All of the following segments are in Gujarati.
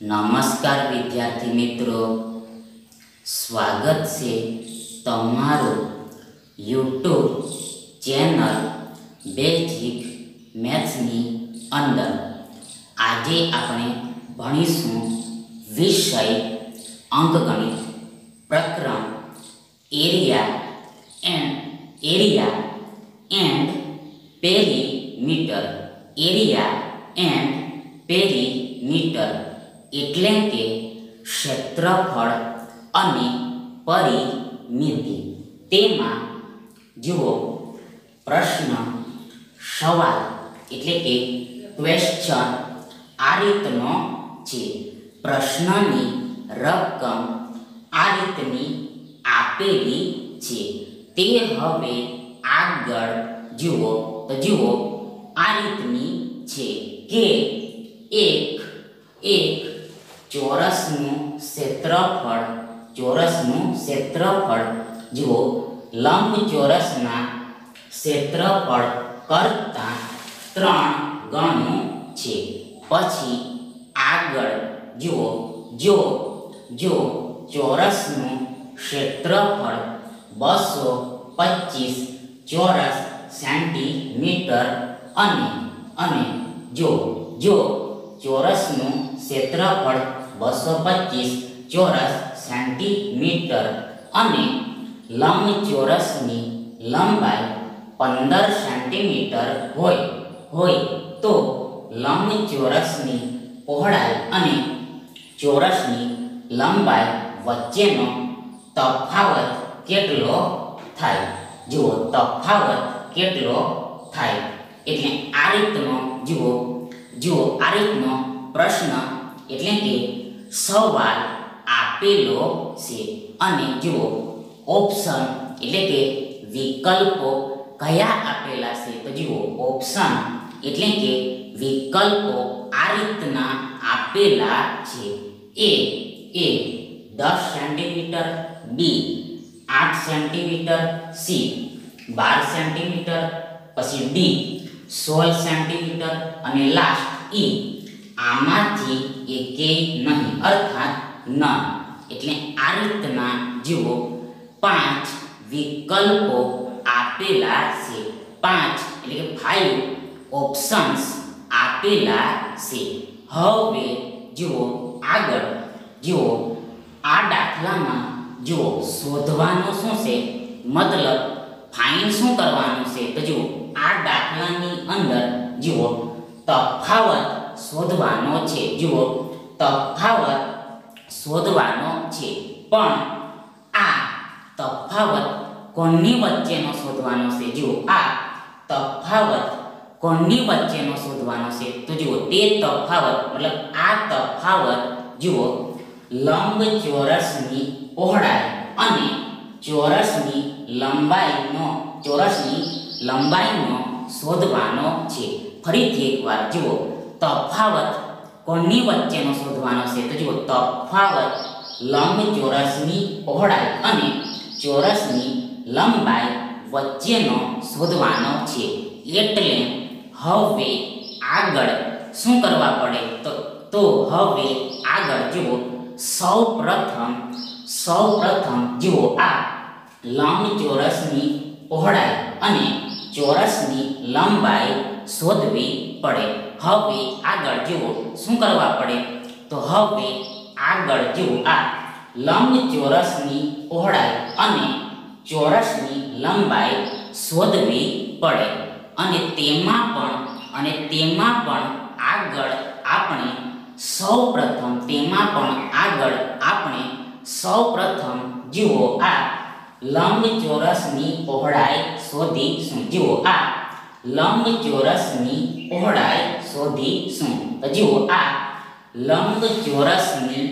નમસ્કાર વિદ્યાર્થી મિત્રો, સ્વાગત છે તમારું યુટ્યુબ ચેનલ બેઝિક મેથ્સની અંદર। આજે આપણે ભણીશું વિષય અંકગણિત પ્રકરણ area and perimeter. Area and perimeter એટલે કે ક્ષેત્રફળ અને પરિમિતિ। તેમાં જુઓ, પ્રશ્ન સવાલ એટલે કે ક્વેશ્ચન આ રીતનો છે। પ્રશ્નની રકમ આ રીતની આપેલી છે। તે હવે આગળ જુઓ તો જુઓ આ રીતની છે કે એક ચોરસનું ક્ષેત્રફળ જુઓ લંબચોરસના ક્ષેત્રફળ કરતાં 3 ગણું છે। પછી આગળ જુઓ, જો ચોરસનું ક્ષેત્રફળ 225 ચોરસ સેન્ટીમીટર અને જો ચોરસનું ક્ષેત્રફળ 225 ચોરસ સેન્ટીમીટર અને લંબચોરસની લંબાઈ 15 સેન્ટીમીટર હોય તો લંબચોરસની પહોળાઈ અને ચોરસની લંબાઈ વચ્ચેનો તફાવત કેટલો થાય? જુઓ, તફાવત કેટલો થાય એટલે આ રીતનો જુઓ આ રીતનો પ્રશ્ન એટલે કે સવાલ આપેલો છે। અને જુઓ ઓપ્શન એટલે કે વિકલ્પો કયા આપેલા છે તો જુઓ ઓપ્શન એટલે કે વિકલ્પો આ રીતના આપેલા છે। A 10 centimetre, B 8 centimetre, C 12 centimetre, પછી ડી 16 સેન્ટીમીટર અને લાસ્ટ ઈ આમાંથી એકેય નહીં અર્થાત નન। એટલે આ રીતના જુઓ 5 વિકલ્પો આપેલા છે। 5 એટલે કે 5 ઓપ્શન્સ આપેલા છે। હવે જુઓ આગળ જુઓ આ દાખલામાં જુઓ શોધવાનું શું છે, મતલબ ફાઇન્ડ શું કરવાનું છે તો જુઓ આ દાખલાની અંદર જુઓ તફાવત શોધવાનો છે। જુઓ તફાવત શોધવાનો છે, પણ આ તફાવત કોની વચ્ચેનો શોધવાનો છે? જુઓ આ તફાવત કોની વચ્ચેનો શોધવાનો છે તો જુઓ તે તફાવત મતલબ આ તફાવત જુઓ લંબચોરસની પહોળાઈ અને ચોરસની લંબાઈનો શોધવાનો છે। ફરીથી એકવાર જુઓ તફાવત કોની વચ્ચેનો શોધવાનો છે તો જુઓ તફાવત લંબચોરસની પહોળાઈ અને ચોરસની લંબાઈ વચ્ચેનો શોધવાનો છે। એટલે હવે આગળ શું કરવા પડે તો હવે આગળ જુઓ સૌપ્રથમ જુઓ આ લંબચોરસની પહોળાઈ અને ચોરસની લંબાઈ શોધવી પડે। હવે આગળ જુઓ શું કરવા પડે તો હવે આગળ જુઓ આ લંબચોરસની પહોળાઈ અને ચોરસની લંબાઈ શોધવી પડે। અને તેમાં પણ આગળ આપણે સૌપ્રથમ જુઓ આ લંબચોરસની પહોળાઈ શોધીશું। જુઓ આ લંબચોરસની પહોળાઈ શોધીશું તો જુઓ આ લંબચોરસની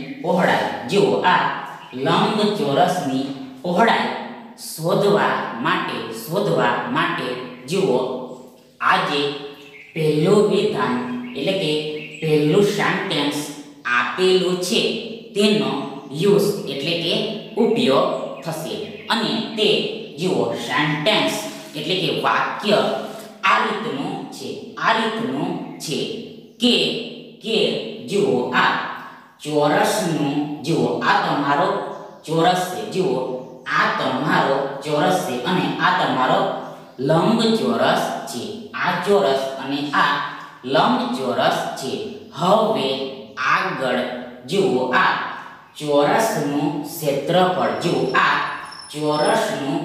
પહોળાઈ શોધવા માટે જુઓ આજે પહેલું વિધાન એટલે કે પહેલું સેન્ટેન્સ આપેલું છે તેનો યુઝ એટલે કે ઉપયોગ થશે। અને તે જુઓ સેન્ટેન્સ એટલે કે વાક્ય આ રીતનું છે કે જુઓ આ ચોરસનું જુઓ આ તમારો ચોરસ છે, જુઓ આ તમારો ચોરસ છે અને આ તમારો લંબચોરસ છે. આ ચોરસ અને આ લંબચોરસ છે. હવે આગળ જુઓ આ ચોરસનું ક્ષેત્રફળ, જુઓ આ ચોરસનું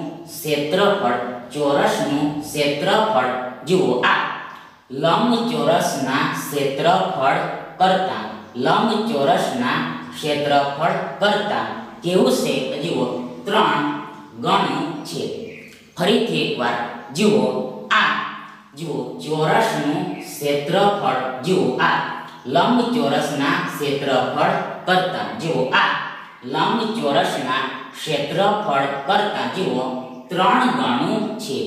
ક્ષેત્રફળ, જુઓ આ લંબચોરસના ક્ષેત્રફળ કરતા કેવું છે? જુઓ 3 ગણું છે. ફરીથી એકવાર જુઓ આ ચોરસનું ક્ષેત્રફળ, જુઓ આ લંબચોરસના ક્ષેત્રફળ કરતા, જુઓ આ લંબચોરસના ક્ષેત્રફળ કરતા જુઓ 3 ગણું છે.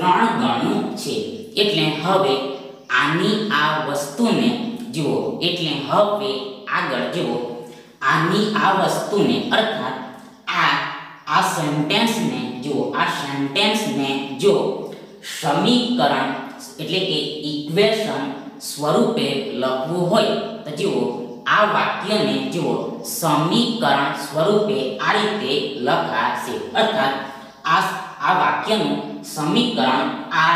એટલે હવે આની આ વસ્તુને જુઓ, એટલે હવે આગળ જુઓ આની આ વસ્તુને અર્થાત આ સેન્ટેન્સને જુઓ, આ સેન્ટેન્સને જો સમીકરણ એટલે કે ઇક્વેશન સ્વરૂપે લખવું હોય તો જુઓ આ વાક્યને જુઓ સમીકરણ સ્વરૂપે આ રીતે લખાશે. અર્થાત આ વાક્યનું સમીકરણ આ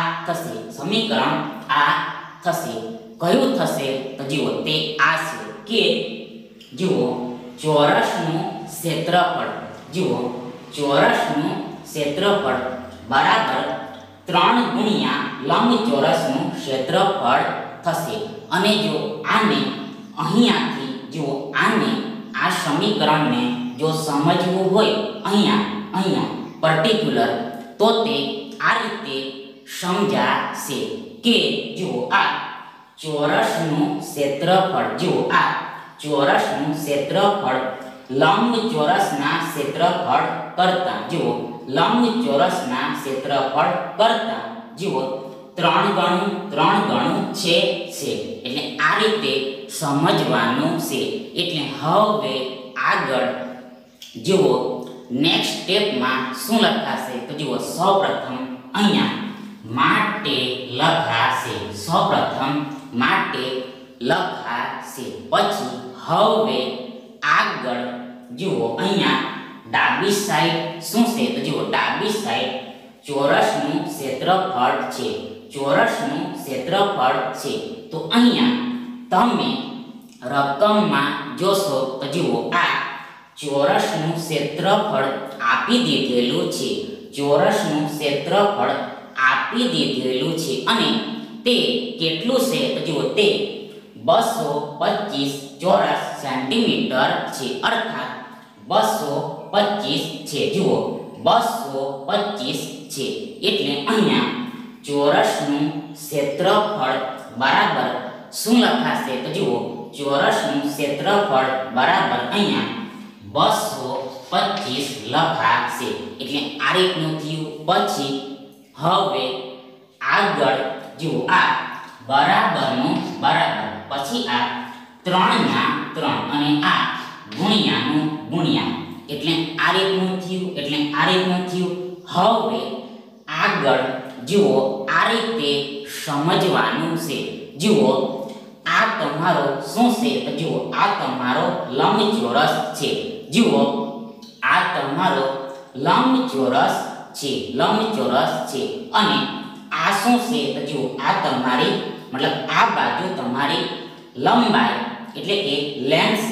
થશે. કયું થશે? તો જુઓ તે આ છે કે જુઓ ચોરસનું ક્ષેત્રફળ બરાબર 3 ગુણ્યા લંબચોરસનું ક્ષેત્રફળ થશે. અને જો આને અહીંયાથી જુઓ આને આ સમીકરણને જો સમજવું હોય અહીંયા પર્ટિક્યુલર તો તે આ રીતે સમજાશે કે જુઓ આ ચોરસનું ક્ષેત્રફળ, જુઓ આ ચોરસનું ક્ષેત્રફળ લંબચોરસના ક્ષેત્રફળ કરતા, જુઓ લંબચોરસના ક્ષેત્રફળ કરતા જુઓ 3 ગણું છે. એટલે આ રીતે સમજવાનું છે. એટલે હવે આગળ જુઓ નેક્સ્ટ સ્ટેપમાં શું લખાશે? તો જુઓ સૌપ્રથમ અહીંયા માટે લખાશે. પછી હવે આગળ જુઓ અહીંયા ડાબી સાઈડ શું છે? તો જુઓ ડાબી સાઈડ ચોરસનું ક્ષેત્રફળ છે. તો અહીંયા તમે રકમમાં જોશો તો જુઓ આ ચોરસનું ક્ષેત્રફળ આપી દીધેલું છે. અને તે કેટલું છે? તો જુઓ તે 225 ચોરસ સેન્ટીમીટર છે. અર્થાત 225 છે. જુઓ 225 છે. એટલે અહીંયા ચોરસનું ક્ષેત્રફળ બરાબર શું લખાશે? તો જુઓ ચોરસનું ક્ષેત્રફળ બરાબર અહીંયા 225 લખાશે. એટલે આ રીતનું થયું. પછી હવે આગળ જુઓ આ બરાબરનું બરાબર, પછી આ 3 ના 3 અને આ ગુણ્યાનું ગુણ્યા, એટલે આ રીતનું થયું. હવે આગળ જુઓ આ રીતે સમજવાનું છે. જુઓ આ તમારો શું છે? તો જુઓ આ તમારો લંબચોરસ છે. જુઓ આ તમારો લંબચોરસ છે. અને આ શું છે? તો જુઓ આ તમારી મતલબ આ બાજુ તમારી લંબાઈ એટલે કે લેન્થ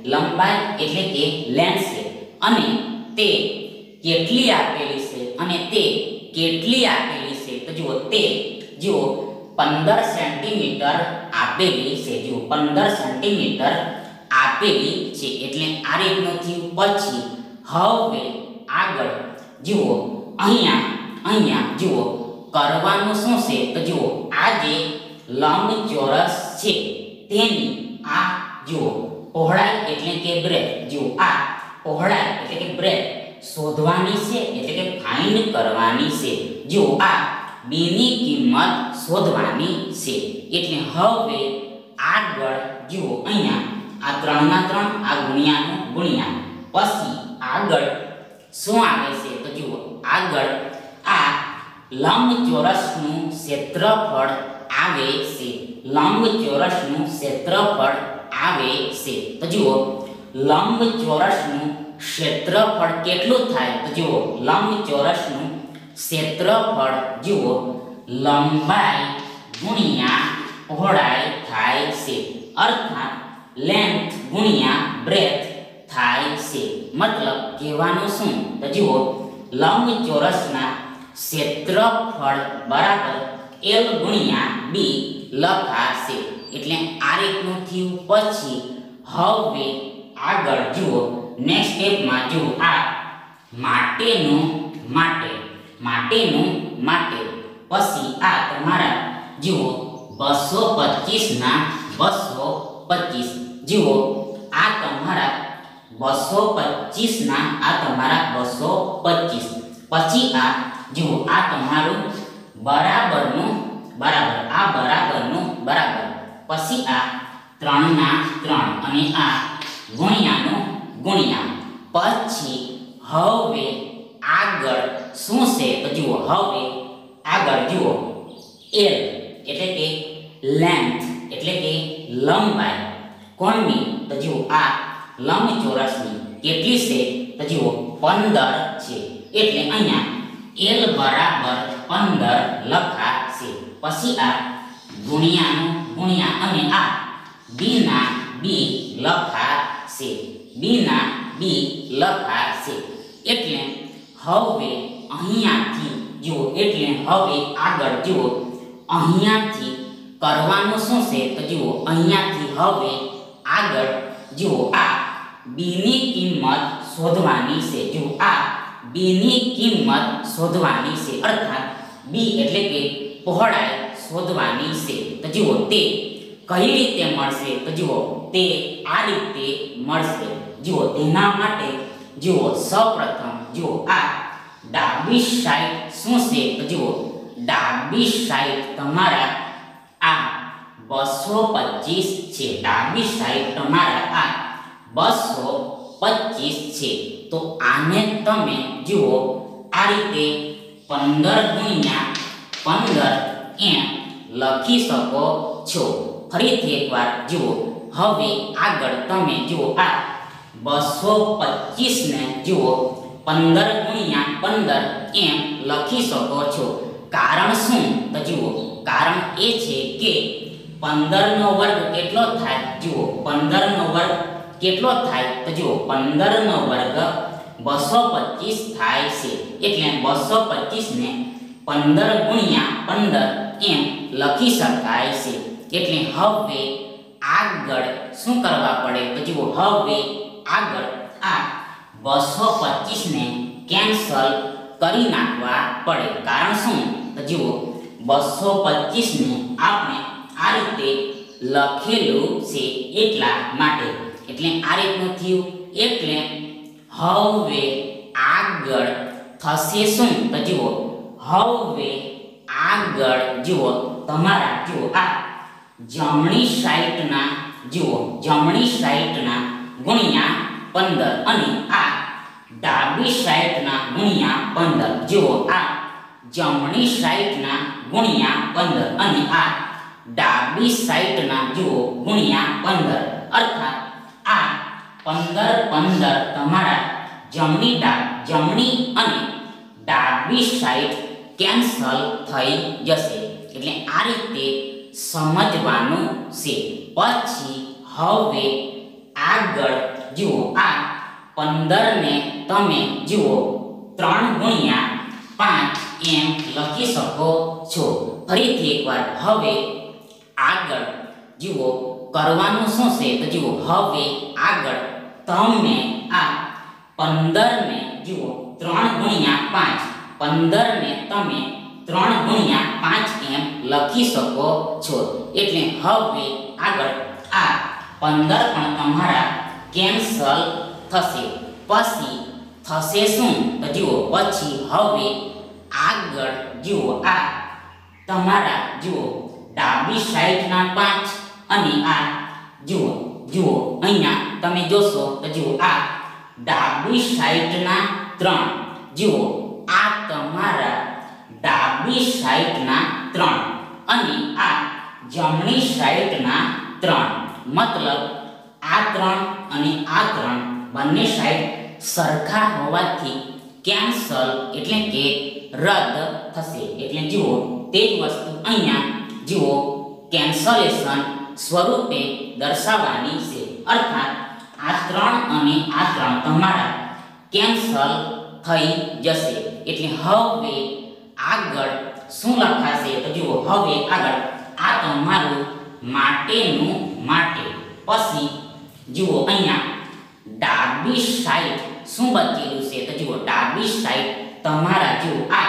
છે. અને તે કેટલી આપેલી છે? તો જુઓ તે 15 સેન્ટીમીટર આપેલી છે. જુઓ 15 સેન્ટીમીટર આપેલી છે. એટલે આ રીતનું થયું. પછી હવે આગળ જુઓ અહીંયા જુઓ કરવાનું શું છે? તો જુઓ આ જે લંબચોરસ છે તેની આ જુઓ પહોળાઈ એટલે કે બ્રેડ, જુઓ આ પહોળાઈ એટલે કે બ્રેડ શોધવાની છે, એટલે કે ફાઇન્ડ કરવાની છે. જુઓ આ બીની કિંમત શોધવાની છે. એટલે હવે આગળ જુઓ અહીંયા આ 3 ના 3 આ ગુણ્યાનું ગુણ્યા, પછી આગળ શું આવે છે? તો જુઓ આગળ આ લંબચોરસનું ક્ષેત્રફળ આવે છે. તો જુઓ લંબચોરસનું ક્ષેત્રફળ કેટલું થાય? તો જુઓ લંબચોરસનું ક્ષેત્રફળ જુઓ લંબાઈ ગુણ્યા પહોળાઈ થાય છે, અર્થાત લેન્થ ગુણ્યા બ્રેથ થાય છે. મતલબ કહેવાનું શું? તો જુઓ લંબચોરસના ક્ષેત્રફળ બરાબર L ગુણ્યા B લખાશે. એટલે આ રીતનું થયું. પછી હવે આગળ જુઓ નેક્સ્ટ સ્ટેપમાં જુઓ આ માટેનું પછી આ તમારા જુઓ 225 ના 225 જુઓ આ તમારા 225 ના આ તમારા 225 પછી આ જુઓ આ તમારું બરાબરનું બરાબર આ બરાબરનું બરાબર પછી આ 3 ના 3 અને આ ગુણ્યાનું ગુણ્યા. પછી હવે આગળ શું છે? તો જુઓ હવે આગળ જુઓ L એટલે કે લેન્થ એટલે કે લંબાઈ કોણની? તો જુઓ આ લંબચોરસની કેટલી છે? તો જુઓ 15 છે. એટલે અહીંયા L બરાબર 15 લખાશે. પછી આ ગુણ્યાનું ગુણ્યા અને આ B ના B લખાશે. B ના B લખાશે. એટલે હવે અહીંયાથી જુઓ એટલે હવે આગળ જુઓ અહીંયાથી કરવાનું શું છે? તો જુઓ અહીંયાથી હવે આગળ જુઓ આ B ની કિંમત શોધવાની છે. જુઓ આ B ની કિંમત શોધવાની છે, અર્થાત B એટલે કે પહોળાઈ શોધવાની છે. તો જુઓ તે કઈ રીતે મળશે? તો જુઓ તે આ રીતે મળશે. જુઓ તેના માટે જુઓ સૌપ્રથમ જુઓ આ ડાબી સાઈડ શું છે? તો જુઓ ડાબી સાઈડ તમારા આ 225 છે. ડાબી સાઈડ તમારા આ 225 છે. તો આને તમે જુઓ આ રીતે 15 ગુણ્યા 15 એમ લખી શકો છો. ફરીથી એકવાર જુઓ હવે આગળ તમે જુઓ આ 225 ને જુઓ 15 ગુણ્યા 15 એમ લખી શકો છો. કારણ શું? તો જુઓ કારણ એ છે કે 15 નો વર્ગ કેટલો થાય? જુઓ 15 નો વર્ગ કેટલો થાય? તો જુઓ 15 નો વર્ગ 225 થાય છે. એટલે 225 ને 15 ગુણ્યા 15 એમ લખી શકાય છે. એટલે હવે આગળ શું કરવા પડે? તો જુઓ હવે આગળ આ 225 ને કેન્સલ કરી નાખવા પડે. કારણ શું? તો જુઓ 225 ને આપણે આ રીતે લખેલું છે એટલા માટે. એટલે આ રીતનું થયું. એટલે હવે આગળ થશે શું? તો જુઓ હવે આગળ જુઓ તમારા જુઓ આ જમણી સાઈડના જુઓ જમણી સાઈડના ગુણ્યા 15 અને આ ડાબી સાઈડના ગુણ્યા 15. જુઓ આ જમણી સાઈડના ગુણ્યા 15 અને આ ડાબી સાઈડના જુઓ ગુણ્યા 15. અર્થાત આ 15 15 તમારા જમણી અને ડાબી સાઈડ કેન્સલ થઈ જશે. એટલે આ રીતે સમજવાનું છે. પછી હવે આગળ જુઓ આ 15 ને તમે જુઓ 3 ગુણ્યા 5 એમ લખી શકો છો. ફરીથી એકવાર હવે આગળ જુઓ કરવાનું શું છે? તો જુઓ હવે આગળ તમે આ 15 ને જુઓ 3 ગુણ્યા 5 15 ને તમે 3 ગુણ્યા 5 એમ લખી શકો છો. એટલે હવે આગળ આ 15 પણ તમારા કેન્સલ થશે. પછી થશે શું? તો જુઓ પછી હવે આગળ જુઓ આ તમારા જુઓ ડાબી સાઈડના 5 અને આ જુઓ અહીંયા તમે જોશો તો જુઓ આ ડાબી સાઈડના 3 જુઓ આ તમારા ડાબી સાઈડના 3 અને આ જમણી સાઈડના 3 મતલબ આ 3 અને આ 3 બંને સાઈડ સરખા હોવાથી કેન્સલ એટલે કે રદ થશે. એટલે જુઓ તે જ વસ્તુ અહીંયા જુઓ કેન્સલેશન સ્વરૂપે દર્શાવવાની છે. અર્થાત આ 3 અને આ 3 તમારા કેન્સલ થઈ જશે. એટલે હવે આગળ શું લખાશે તો જુઓ હવે આગળ આ તમારું માટેનું માટે, પછી જુઓ અહીંયા ડાબી સાઈડ શું બચેલું છે તો જુઓ ડાબી સાઈડ તમારા જુઓ આ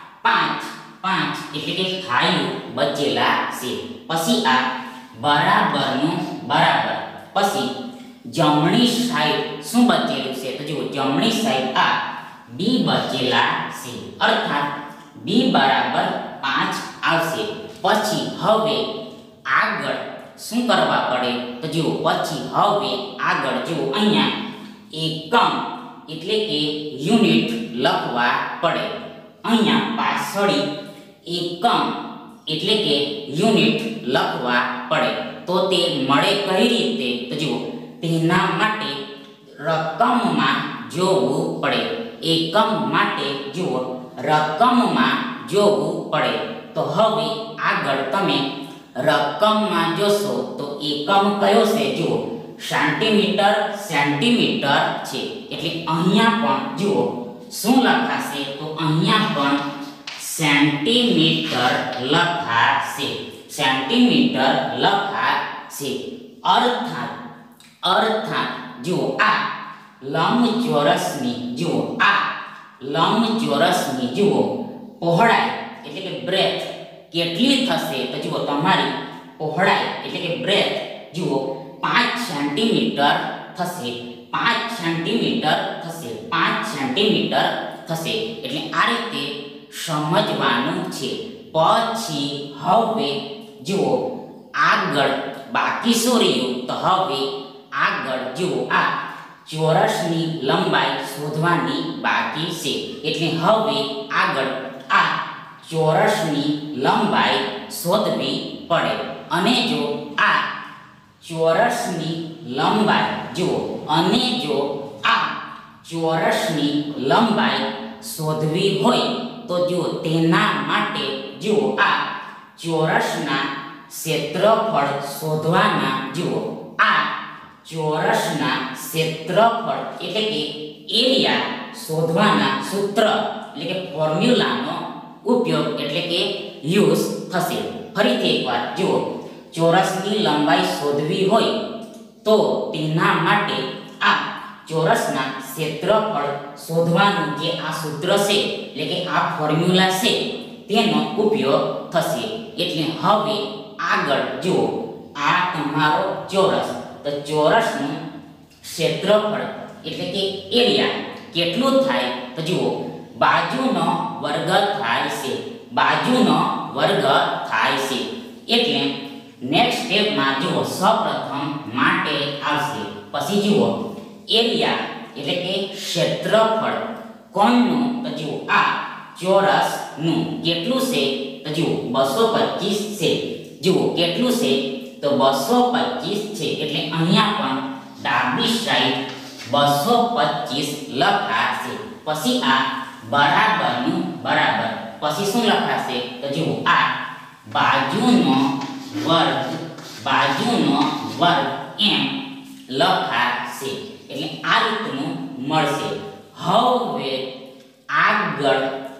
5 એટલે કે 5 બચેલા છે. પછી આ બરાબરનું બરાબર, પછી જમણી સાઈડ શું બચેલું છે તો જુઓ જમણી સાઈડ આ બી બચેલા છે. અર્થાત બી બરાબર 5 આવશે. પછી હવે આગળ શું કરવા પડે તો જુઓ પછી હવે આગળ જુઓ અહીંયા એકમ એટલે કે યુનિટ લખવા પડે. અહીંયા પાછળ એકમ એટલે કે યુનિટ લખવા પડે. તો તે મળે કઈ રીતે તો જુઓ તેના માટે રકમમાં જોવું પડે. એકમ માટે જુઓ રકમમાં જોવું પડે. તો હવે આગળ તમે રકમમાં જોશો તો એકમ કયો છે જુઓ સેન્ટીમીટર છે. એટલે અહીંયા પણ જુઓ શું લખાશે તો અહીંયા પણ સેન્ટીમીટર લખાશે. અર્થાત જુઓ આ લંબચોરસની જુઓ પહોળાઈ એટલે કે બ્રેથ કેટલી થશે તો જુઓ તમારી પહોળાઈ એટલે કે બ્રેથ જુઓ 5 સેન્ટીમીટર થશે. 5 સેન્ટીમીટર થશે. એટલે આ રીતે સમજવાનું છે. પછી હવે જુઓ આગળ બાકી શું રહ્યું તો હવે આગળ જુઓ આ ચોરસની લંબાઈ શોધવાની બાકી છે. એટલે હવે આગળ આ ચોરસની લંબાઈ શોધવી પડે. અને જો આ ચોરસની લંબાઈ શોધવી હોય તો જુઓ તેના માટે જુઓ આ ચોરસના ક્ષેત્રફળ શોધવાના. જુઓ આ ચોરસના ક્ષેત્રફળ એટલે કે એરિયા શોધવાના સૂત્ર એટલે કે ફોર્મ્યુલાનો ઉપયોગ એટલે કે યુઝ થશે. ફરીથી એકવાર જુઓ ચોરસની લંબાઈ શોધવી હોય તો તેના માટે આ ચોરસના ક્ષેત્રફળ શોધવાનું જે આ સૂત્ર છે એટલે કે આ ફોર્મ્યુલા છે તેનો ઉપયોગ થશે. એટલે હવે આગળ જુઓ આ તમારો ચોરસ, તો ચોરસનું ક્ષેત્રફળ એટલે કે એરિયા કેટલું થાય તો જુઓ બાજુનો વર્ગ થાય છે. એટલે નેક્સ્ટ સ્ટેપમાં જુઓ સૌપ્રથમ માટે આવશે. પછી જુઓ એરિયા એટલે કે ક્ષેત્રફળ કોણનું તો જુઓ આ ચોરસનું કેટલું છે તો જુઓ 225 છે. જુઓ કેટલું છે તો 225 છે. એટલે અહીંયા પણ ડાબી સાઈડ 225 લખાશે. પછી આ બરાબરનું બરાબર, પછી શું લખાશે તો જુઓ આ બાજુનો વર્ગ એમ લખાશે. એટલે આ રીતનું મળશે. હવે આગળ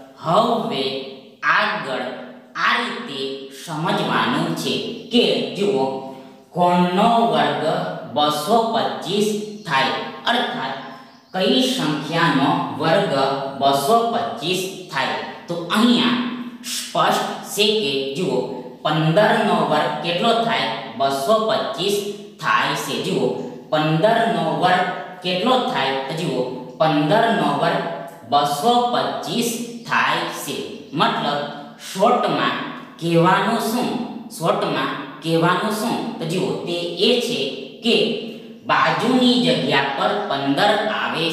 આ રીતે સમજવાનું છે કે જુઓ કોણનો વર્ગ 225 થાય. અર્થાત કઈ સંખ્યાનો વર્ગ 225 થાય તો અહીંયા સ્પષ્ટ છે કે જુઓ 15 નો વર્ગ કેટલો થાય 225 થાય છે. જુઓ 15 નો વર્ગ કેટલો થાય તો જુઓ 15 નો વર્ગ 225 થાય છે. મતલબ શોર્ટમાં કહેવાનું શું તો જુઓ તે એ છે કે બાજુની જગ્યા પર 15 આવે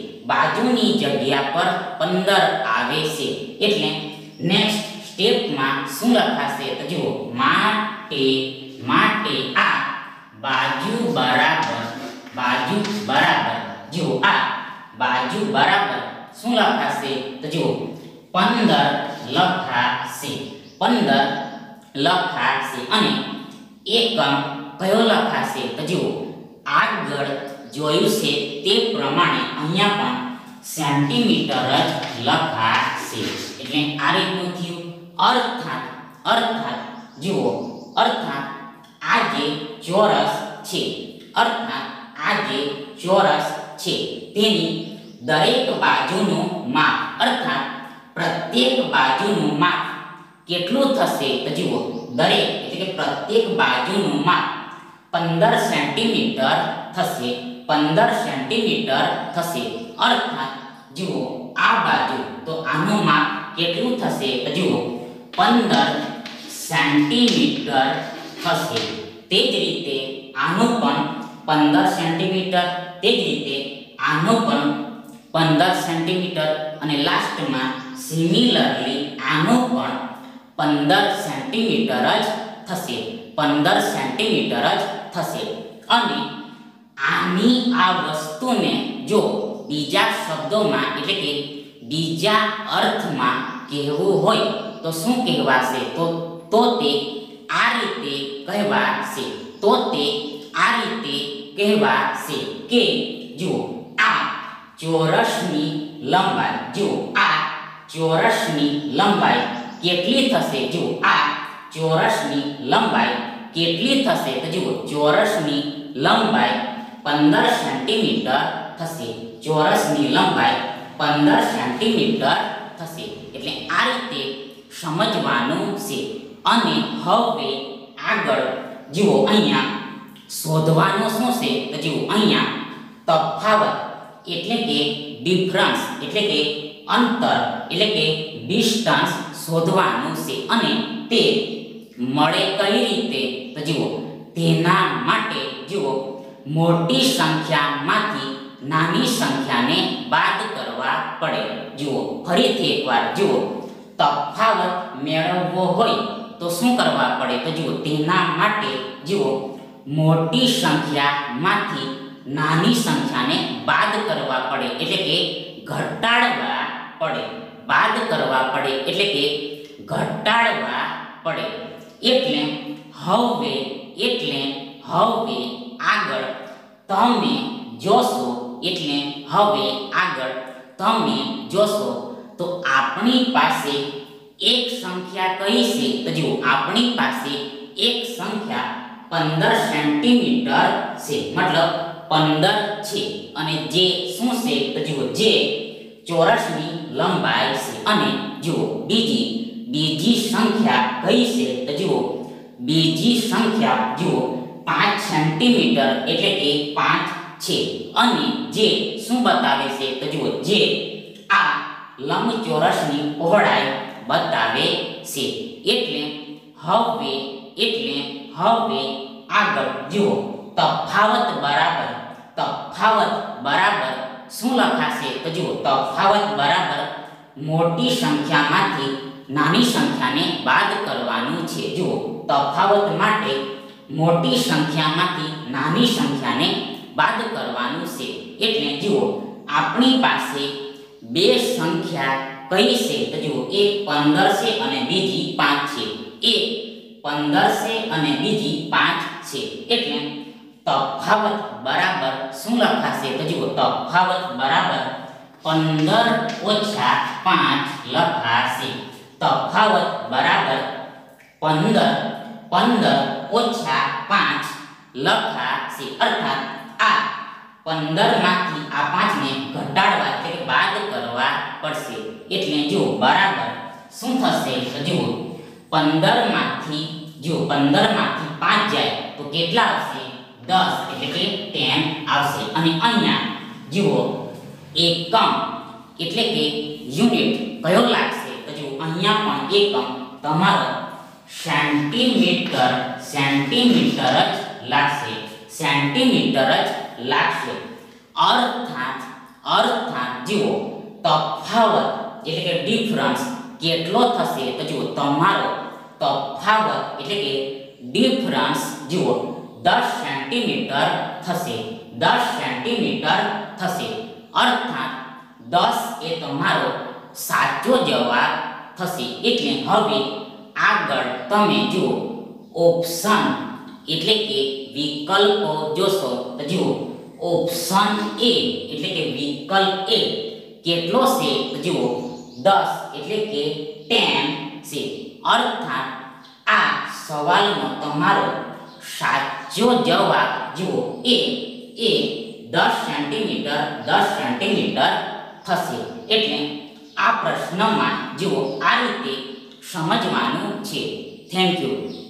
છે. એટલે નેક્સ્ટ સ્ટેપમાં શું લખાશે તો જુઓ માટે આ બાજુ બરાબર બાજુ બરાબર જો આ બાજુ બરાબર શું લખાશે તો જુઓ 15 લખાશે 15 લખાશે અને એકમ કયો લખાશે તો જુઓ આગળ જોયું છે તે પ્રમાણે અહીંયા પણ સેન્ટીમીટર જ લખાશે એટલે આ રીતનું થયું અર્થાત જુઓ અર્થાત આ જે ચોરસ છે અર્થાત આ જે ચોરસ છે તેની દરેક બાજુનું માપ અર્થાત પ્રત્યેક બાજુનું માપ કેટલું થશે તો જુઓ દરેક એટલે કે પ્રત્યેક બાજુનું માપ 15 સેન્ટીમીટર થશે 15 સેન્ટીમીટર થશે અર્થાત જુઓ આ બાજુ તો આનું માપ કેટલું થશે તો જુઓ 15 સેન્ટીમીટર થશે તે જ રીતે આનું પણ 15 સેન્ટીમીટર તે જ રીતે આનું પણ 15 સેન્ટીમીટર અને લાસ્ટમાં સિમિલરલી આનું પણ 15 સેન્ટીમીટર જ થશે 15 સેન્ટીમીટર જ થશે અને આની આ વસ્તુને જો બીજા શબ્દોમાં એટલે કે બીજા અર્થમાં કહેવું હોય તો શું કહેવાશે તો તે આ રીતે કહેવાશે કે જુઓ આ ચોરસની લંબાઈ જુઓ આ ચોરસની લંબાઈ કેટલી થશે જુઓ આ ચોરસની લંબાઈ કેટલી થશે તો જુઓ ચોરસની લંબાઈ 15 સેન્ટીમીટર થશે ચોરસની લંબાઈ 15 સેન્ટીમીટર થશે એટલે આ રીતે સમજવાનું છે અને હવે આગળ જુઓ અહીંયા શોધવાનું શું છે તો જુઓ અહીંયા તફાવત એટલે કે ડિફરન્સ એટલે કે અંતર એટલે કે ડિસ્ટન્સ શોધવાનું છે અને તે મળે કઈ રીતે તો જુઓ તેના માટે જુઓ મોટી સંખ્યામાંથી નાની સંખ્યાને બાદ કરવા પડે જુઓ ફરીથી એકવાર જુઓ તફાવત મેળવવો હોય તો શું કરવા પડે તો જુઓ તેના માટે જુઓ મોટી સંખ્યામાંથી નાની સંખ્યાને બાદ કરવા પડે એટલે કે ઘટાડવા પડે બાદ કરવા પડે એટલે કે ઘટાડવા પડે એટલે હવે આગળ તમે જોશો તો આપણી પાસે એક સંખ્યા કઈ છે તો જુઓ આપણી પાસે એક સંખ્યા 15 સેન્ટીમીટર છે મતલબ 15 છે અને જે શું છે તો જુઓ જે ચોરસની લંબાઈ છે અને જુઓ બીજી સંખ્યા કઈ છે તો જુઓ બીજી સંખ્યા જુઓ 5 સેન્ટીમીટર એટલે કે 5 છે અને જે શું બતાવે છે તો જુઓ જે આ લંબચોરસની પહોળાઈ બતાવે છે એટલે હવે આગળ જુઓ તફાવત બરાબર શું લખાશે તો જુઓ તફાવત બરાબર મોટી સંખ્યામાંથી નાની સંખ્યાને બાદ કરવાનું છે જુઓ તફાવત માટે મોટી સંખ્યામાંથી નાની સંખ્યાને બાદ કરવાનું છે એટલે જુઓ આપણી પાસે બે સંખ્યા કઈ છે તો જુઓ એક 15 છે અને બીજી 5 છે એક 15 છે અને બીજી 5 છે એટલે તફાવત બરાબર શું લખાશે તો જુઓ તફાવત બરાબર 15 ઓછા 5 લખાશે તફાવત બરાબર 15 ઓછા 5 લખાશે અર્થાત આ 15 માંથી આ 5 ને ઘટાડવા એટલે કે બાદ કરવા પડશે એટલે જુઓ બરાબર શું થશે તો જુઓ 15 માંથી 5 જાય તો કેટલા આવશે 10 એટલે કે 10 આવશે અને અહીંયા જુઓ એકમ એટલે કે યુનિટ કયો લાગશે તો જુઓ અહીંયા પણ એકમ તમારો સેન્ટીમીટર જ લાગશે અર્થાત જુઓ તફાવત એટલે કે ડિફરન્સ કેટલો થશે તો જુઓ તમારો તફાવત એટલે કે ડિફરન્સ જુઓ 10 સેન્ટીમીટર થશે 10 સેન્ટીમીટર થશે. અર્થાત 10 એ તમારો સાચો જવાબ થશે. એટલે હવે આગળ તમે જુઓ ઓપ્શન એટલે કે વિકલ્પો જોશો તો જુઓ ઓપ્શન એ એટલે કે વિકલ્પ એ કેટલો છે તો જુઓ 10 એટલે કે 10 છે. અર્થાત આ સવાલનો તમારો સાચો જવાબ જુઓ એ 10 સેન્ટીમીટર થશે. એટલે આ પ્રશ્નમાં જુઓ આ રીતે સમજવાનું છે. Thank you.